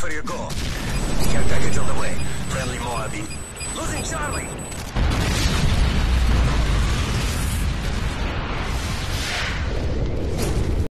for your goal. Care package on the way. Friendly Moabit. Losing Charlie!